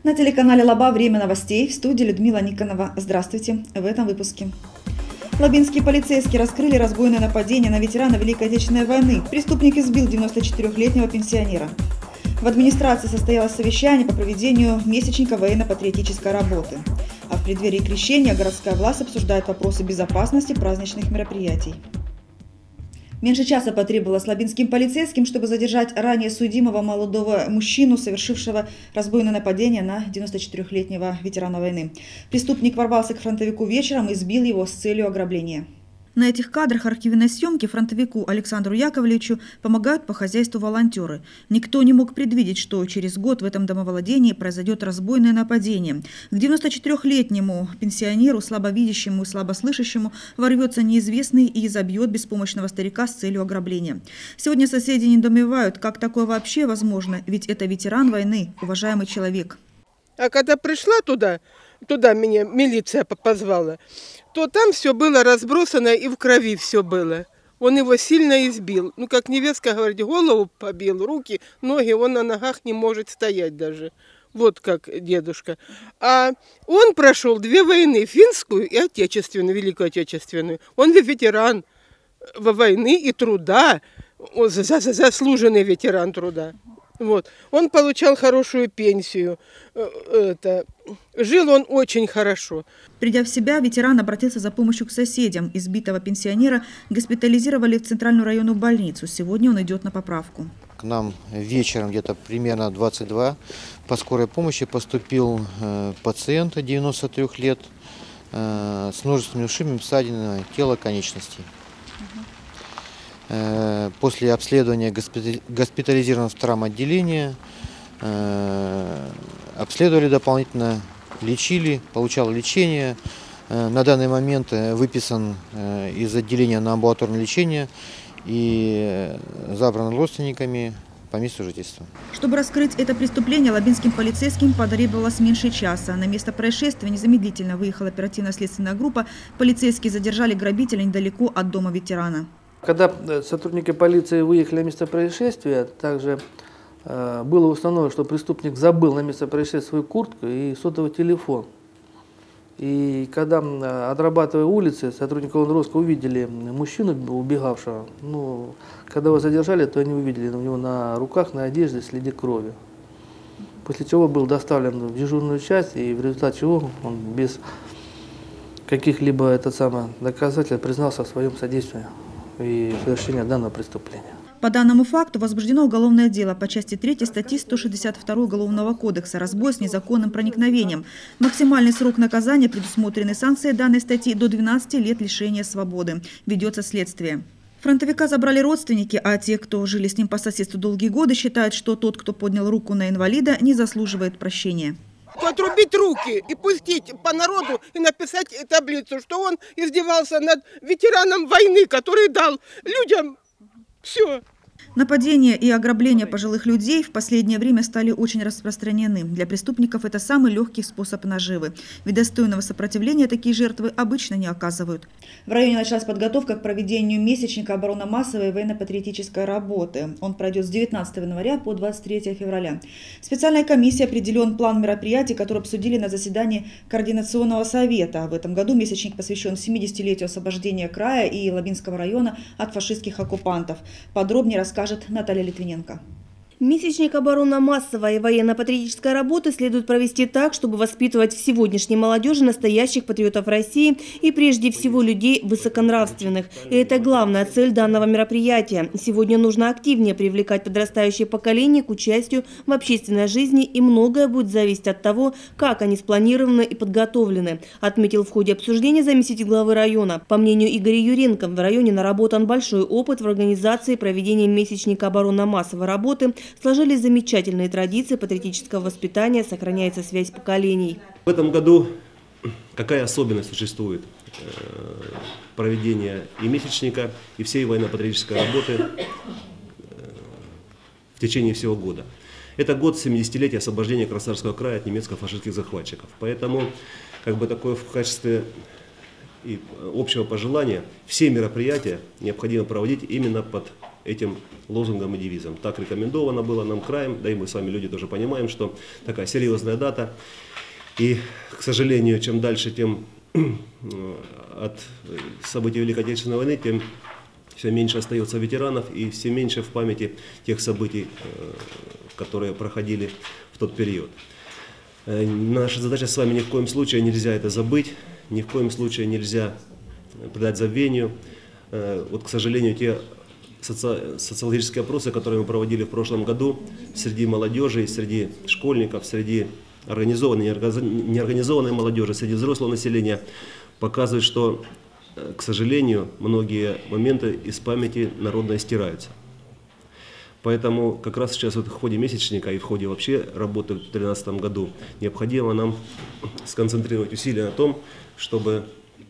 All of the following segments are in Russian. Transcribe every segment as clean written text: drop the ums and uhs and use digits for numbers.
На телеканале Лаба «Время новостей», в студии Людмила Никонова. Здравствуйте в этом выпуске. Лабинские полицейские раскрыли разбойное нападение на ветерана Великой Отечественной войны. Преступник избил 94-летнего пенсионера. В администрации состоялось совещание по проведению месячника военно-патриотической работы. А в преддверии крещения городская власть обсуждает вопросы безопасности праздничных мероприятий. Меньше часа потребовалось лабинским полицейским, чтобы задержать ранее судимого молодого мужчину, совершившего разбойное нападение на 94-летнего ветерана войны. Преступник ворвался к фронтовику вечером и избил его с целью ограбления. На этих кадрах архивной съемки фронтовику Александру Яковлевичу помогают по хозяйству волонтеры. Никто не мог предвидеть, что через год в этом домовладении произойдет разбойное нападение. К 94-летнему пенсионеру, слабовидящему и слабослышащему, ворвется неизвестный и забьет беспомощного старика с целью ограбления. Сегодня соседи недоумевают, как такое вообще возможно, ведь это ветеран войны, уважаемый человек. А когда пришла туда меня милиция позвала, то там все было разбросано и в крови все было. Он его сильно избил. Ну, как невестка говорит, голову побил, руки, ноги, он на ногах не может стоять даже. Вот как дедушка. А он прошел 2 войны, финскую и отечественную, Великую Отечественную. Он ветеран войны и труда, заслуженный ветеран труда. Вот. Он получал хорошую пенсию. Жил он очень хорошо. Придя в себя, ветеран обратился за помощью к соседям. Избитого пенсионера госпитализировали в Центральную районную больницу. Сегодня он идет на поправку. К нам вечером, где-то примерно 22, по скорой помощи поступил пациент 93 лет с множественными ушибами, ссадинами тела, конечностей. После обследования госпитализирован в травмоотделение, обследовали дополнительно, лечили, получал лечение. На данный момент выписан из отделения на амбулаторное лечение и забран родственниками по месту жительства. Чтобы раскрыть это преступление, лабинским полицейским потребовалось меньше часа. На место происшествия незамедлительно выехала оперативно-следственная группа. Полицейские задержали грабителя недалеко от дома ветерана. Когда сотрудники полиции выехали на место происшествия, также было установлено, что преступник забыл на место происшествия свою куртку и сотовый телефон. И когда, отрабатывая улицы, сотрудники Лонроска увидели мужчину, убегавшего. Ну, когда его задержали, то они увидели у него на руках, на одежде следы крови. После чего был доставлен в дежурную часть, и в результате чего он без каких-либо доказательств признался в своем содействии и совершения данного преступления. По данному факту возбуждено уголовное дело по части 3 статьи 162 Уголовного кодекса «Разбой с незаконным проникновением». Максимальный срок наказания, предусмотренный санкцией данной статьи, до 12 лет лишения свободы. Ведется следствие. Фронтовика забрали родственники, а те, кто жили с ним по соседству долгие годы, считают, что тот, кто поднял руку на инвалида, не заслуживает прощения. Отрубить руки и пустить по народу и написать таблицу, что он издевался над ветераном войны, который дал людям все. Нападения и ограбления пожилых людей в последнее время стали очень распространены. Для преступников это самый легкий способ наживы. Ведь достойного сопротивления такие жертвы обычно не оказывают. В районе началась подготовка к проведению месячника оборонно-массовой военно-патриотической работы. Он пройдет с 19 января по 23 февраля. Специальной комиссией определен план мероприятий, которые обсудили на заседании Координационного совета. В этом году месячник посвящен 70-летию освобождения края и Лабинского района от фашистских оккупантов. Подробнее расскажет Наталья Литвиненко. Месячник оборонно-массовой и военно-патриотической работы следует провести так, чтобы воспитывать в сегодняшней молодежи настоящих патриотов России и прежде всего людей высоконравственных. И это главная цель данного мероприятия. Сегодня нужно активнее привлекать подрастающее поколение к участию в общественной жизни, и многое будет зависеть от того, как они спланированы и подготовлены, отметил в ходе обсуждения заместитель главы района. По мнению Игоря Юренко, в районе наработан большой опыт в организации проведения месячника оборонно-массовой работы. Сложились замечательные традиции патриотического воспитания, сохраняется связь поколений. В этом году какая особенность существует проведения и месячника, и всей военно-патриотической работы в течение всего года? Это год 70-летия освобождения Краснодарского края от немецко-фашистских захватчиков. Поэтому такое в качестве и общего пожелания все мероприятия необходимо проводить именно под этим лозунгам и девизам. Так рекомендовано было нам краем, да и мы с вами люди тоже понимаем, что такая серьезная дата. И, к сожалению, чем дальше, тем от событий Великой Отечественной войны, тем все меньше остается ветеранов и все меньше в памяти тех событий, которые проходили в тот период. Наша задача с вами: ни в коем случае нельзя это забыть, ни в коем случае нельзя предать забвению. Вот, к сожалению, те социологические опросы, которые мы проводили в прошлом году среди молодежи, среди школьников, среди организованной и неорганизованной молодежи, среди взрослого населения, показывают, что, к сожалению, многие моменты из памяти народной стираются. Поэтому как раз сейчас вот в ходе месячника и в ходе вообще работы в 2013 году необходимо нам сконцентрировать усилия на том, чтобы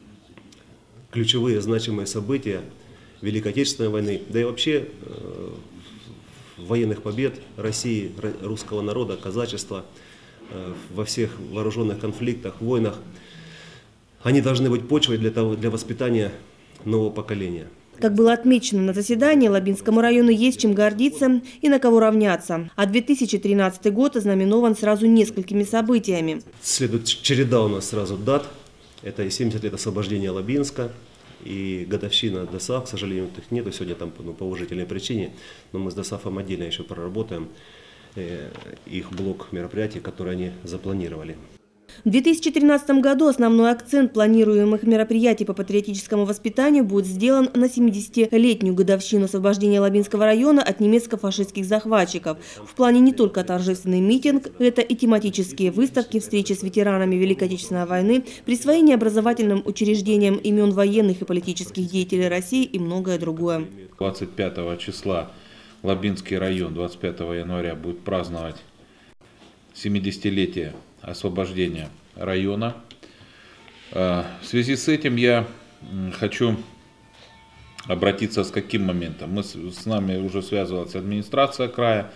ключевые значимые события Великой Отечественной войны, да и вообще военных побед России, русского народа, казачества во всех вооруженных конфликтах, войнах, они должны быть почвой для воспитания нового поколения. Как было отмечено на заседании, Лабинскому району есть чем гордиться и на кого равняться. А 2013 год ознаменован сразу несколькими событиями. Следует череда у нас сразу дат. Это и 70 лет освобождения Лабинска, и годовщина ДОСААФ. К сожалению, их нету сегодня там по уважительной причине, но мы с ДОСААФом отдельно еще проработаем их блок мероприятий, которые они запланировали. В 2013 году основной акцент планируемых мероприятий по патриотическому воспитанию будет сделан на 70-летнюю годовщину освобождения Лабинского района от немецко-фашистских захватчиков. В плане не только торжественный митинг, это и тематические выставки, встречи с ветеранами Великой Отечественной войны, присвоение образовательным учреждениям имен военных и политических деятелей России и многое другое. 25 числа Лабинский район 25 января будет праздновать 70-летие освобождения района. В связи с этим я хочу обратиться с каким моментом. С нами уже связывалась администрация края.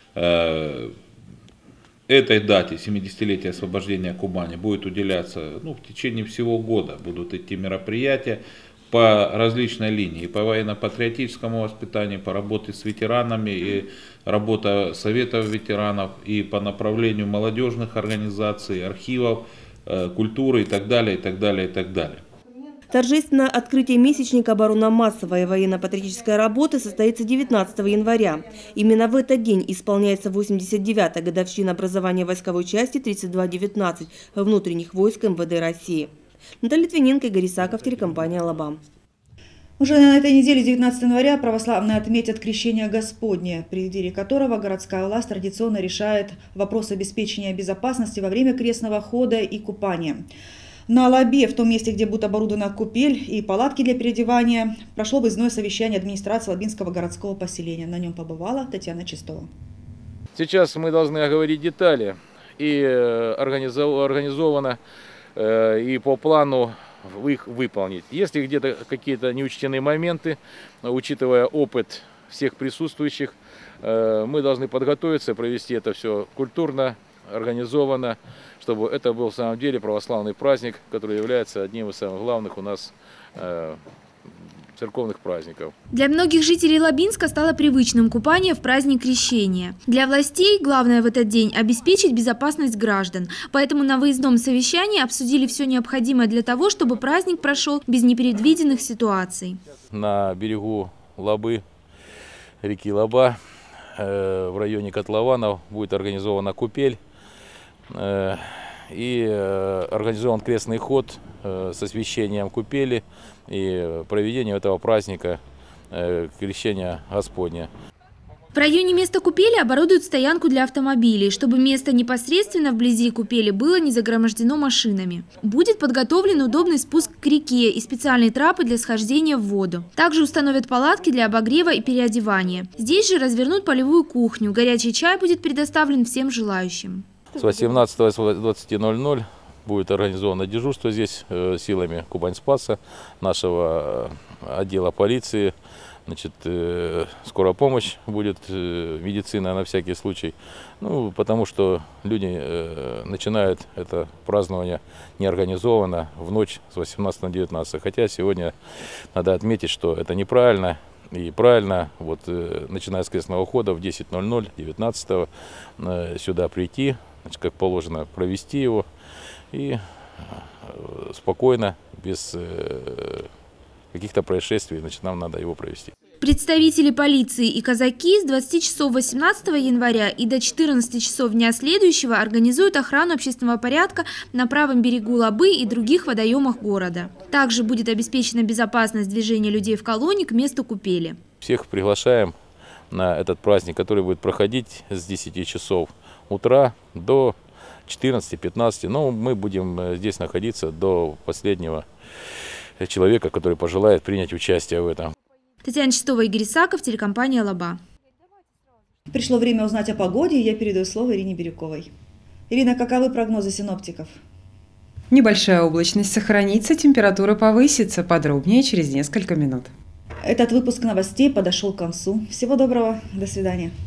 Этой дате, 70-летия освобождения Кубани, будет уделяться в течение всего года. Будут идти мероприятия по различной линии, и по военно-патриотическому воспитанию, по работе с ветеранами, и работа советов ветеранов, и по направлению молодежных организаций, архивов, культуры и так далее, и так далее, и так далее. Торжественное открытие месячника оборонно-массовой и военно-патриотической работы состоится 19 января. Именно в этот день исполняется 89-я годовщина образования войсковой части 3219 внутренних войск МВД России. Наталья Литвиненко, Игорь Исаков, телекомпания «Алабам». Уже на этой неделе, 19 января, православные отметят Крещение Господне, в преддверии которого городская власть традиционно решает вопрос обеспечения безопасности во время крестного хода и купания. На Алабе, в том месте, где будет оборудована купель и палатки для переодевания, прошло выездное совещание администрации Лабинского городского поселения. На нем побывала Татьяна Чистова. Сейчас мы должны оговорить детали. И организовано, и по плану их выполнить. Если где-то какие-то неучтенные моменты, учитывая опыт всех присутствующих, мы должны подготовиться, провести это все культурно, организованно, чтобы это был в самом деле православный праздник, который является одним из самых главных у нас церковных праздников. Для многих жителей Лабинска стало привычным купание в праздник Крещения. Для властей главное в этот день – обеспечить безопасность граждан. Поэтому на выездном совещании обсудили все необходимое для того, чтобы праздник прошел без непредвиденных ситуаций. На берегу Лабы, реки Лаба, в районе котлованов будет организована купель и организован крестный ход с освящением купели и проведением этого праздника Крещения Господня. В районе места купели оборудуют стоянку для автомобилей, чтобы место непосредственно вблизи купели было не загромождено машинами. Будет подготовлен удобный спуск к реке и специальные трапы для схождения в воду. Также установят палатки для обогрева и переодевания. Здесь же развернут полевую кухню. Горячий чай будет предоставлен всем желающим. С 18 до 20:00 будет организовано дежурство здесь силами Кубань-Спаса, нашего отдела полиции. Значит, скорая помощь будет, медицина на всякий случай. Потому что люди начинают это празднование неорганизованно в ночь с 18 на 19. Хотя сегодня надо отметить, что это неправильно. и правильно, вот, начиная с крестного хода в 10:00, 19-го, сюда прийти, значит, как положено, провести его и спокойно, без каких-то происшествий, значит, нам надо его провести. Представители полиции и казаки с 20 часов 18 января и до 14 часов дня следующего организуют охрану общественного порядка на правом берегу Лабы и других водоемах города. Также будет обеспечена безопасность движения людей в колонии к месту купели. Всех приглашаем на этот праздник, который будет проходить с 10 часов утра до 14-15. Но мы будем здесь находиться до последнего человека, который пожелает принять участие в этом. Татьяна Чистова, Игорь Исаков, телекомпания «Лаба». Пришло время узнать о погоде, и я передаю слово Ирине Бирюковой. Ирина, каковы прогнозы синоптиков? Небольшая облачность сохранится, температура повысится. Подробнее через несколько минут. Этот выпуск новостей подошел к концу. Всего доброго, до свидания.